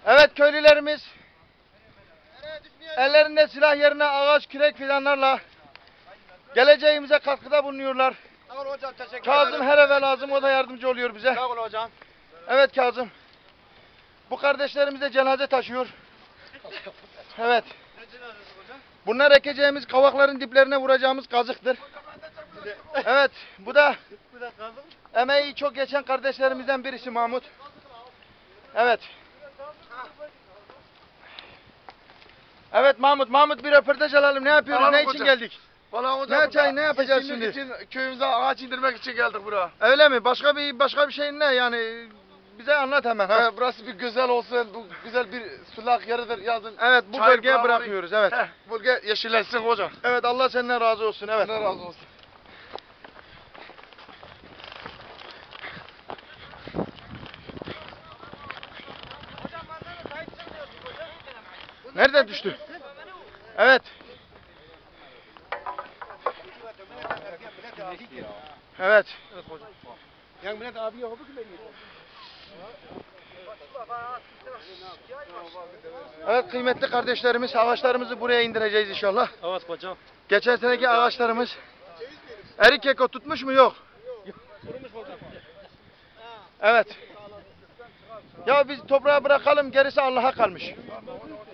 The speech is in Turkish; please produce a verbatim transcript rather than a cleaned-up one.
Evet köylülerimiz ellerinde silah yerine ağaç, kürek fidanlarla geleceğimize katkıda bulunuyorlar. Sağ olun hocam, teşekkür Kazım ederim. her eve lazım, o da yardımcı oluyor bize. Sağ olun hocam. Evet Kazım. Bu kardeşlerimiz de cenaze taşıyor. Evet. Bunlar ekeceğimiz kavakların diplerine vuracağımız kazıktır. Evet, bu da emeği çok geçen kardeşlerimizden birisi Mahmut. Evet. Evet Mahmut, Mahmut bir röportaj alalım. Ne yapıyoruz? Alalım ne için hocam. geldik? Vallahi hocam, Ne çay, ne yapacağız yeşillik şimdi? için, köyümüze ağaç indirmek için geldik buraya. Öyle mi? Başka bir başka bir şey ne yani? Bize anlat hemen ha. He, burası bir güzel olsun, bu güzel bir sulak yeridir yazın. Evet, bu Çay bölgeye bağları- bırakıyoruz. Evet. He, bölge yeşillensin hocam. Evet, Allah senden razı olsun. Evet. Allah razı olsun. Nereden düştü? Evet. Evet. Yani millet abi yok ki benim. Evet kıymetli kardeşlerimiz, ağaçlarımızı buraya indireceğiz inşallah. Evet hocam. Geçen seneki ağaçlarımız erik keko tutmuş mu? Yok. Evet. Ya biz toprağa bırakalım, gerisi Allah'a kalmış.